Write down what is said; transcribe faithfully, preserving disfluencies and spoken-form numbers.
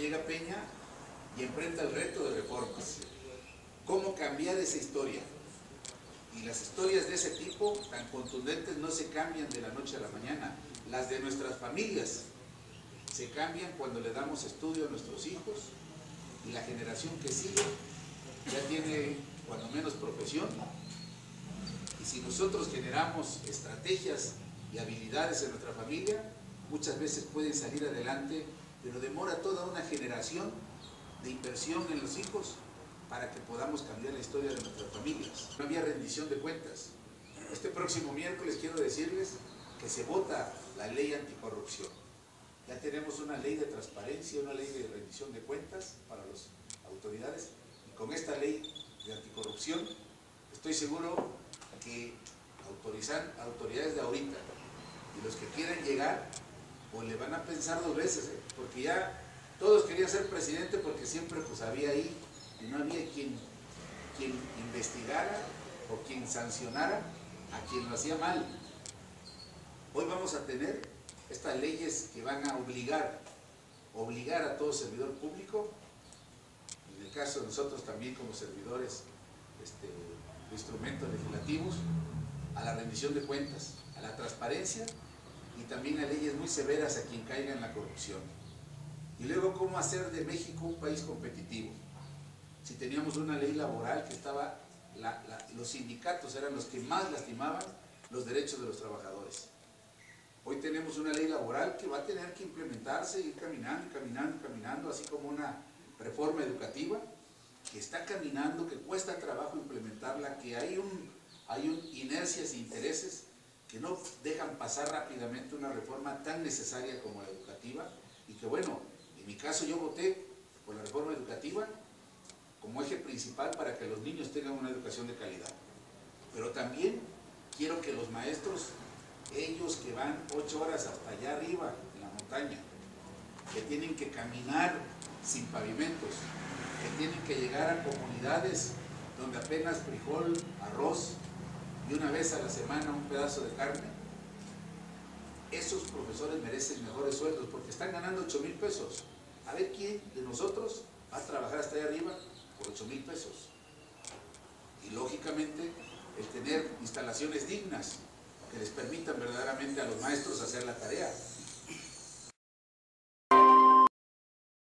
llega Peña y enfrenta el reto de reformas. ¿Cómo cambiar esa historia? Y las historias de ese tipo, tan contundentes, no se cambian de la noche a la mañana. Las de nuestras familias se cambian cuando le damos estudio a nuestros hijos, y la generación que sigue ya tiene cuando menos profesión. Y si nosotros generamos estrategias y habilidades en nuestra familia, muchas veces pueden salir adelante, pero demora toda una generación de inversión en los hijos para que podamos cambiar la historia de nuestras familias. No había rendición de cuentas. Este próximo miércoles quiero decirles que se vota la ley anticorrupción. Ya tenemos una ley de transparencia, una ley de rendición de cuentas para las autoridades, y con esta ley de anticorrupción estoy seguro que autorizan, autoridades de ahorita y los que quieran llegar, pues le van a pensar dos veces, ¿eh? Porque ya todos querían ser presidente porque siempre pues había ahí y no había quien, quien investigara o quien sancionara a quien lo hacía mal. Hoy vamos a tener estas leyes que van a obligar, obligar a todo servidor público, en el caso de nosotros también como servidores este, de instrumentos legislativos, a la rendición de cuentas, a la transparencia y también a leyes muy severas a quien caiga en la corrupción. Y luego, ¿cómo hacer de México un país competitivo? Si teníamos una ley laboral que estaba, la, la, los sindicatos eran los que más lastimaban los derechos de los trabajadores. Hoy tenemos una ley laboral que va a tener que implementarse, ir caminando, caminando, caminando, así como una reforma educativa que está caminando, que cuesta trabajo implementarla, que hay, un, hay un inercias e intereses que no dejan pasar rápidamente una reforma tan necesaria como la educativa, y que bueno, en mi caso yo voté por la reforma educativa como eje principal para que los niños tengan una educación de calidad. Pero también quiero que los maestros, ellos que van ocho horas hasta allá arriba, en la montaña, que tienen que caminar sin pavimentos, que tienen que llegar a comunidades donde apenas frijol, arroz y una vez a la semana un pedazo de carne, esos profesores merecen mejores sueldos porque están ganando ocho mil pesos. A ver quién de nosotros va a trabajar hasta allá arriba por ocho mil pesos. Y lógicamente el tener instalaciones dignas que les permitan verdaderamente a los maestros hacer la tarea.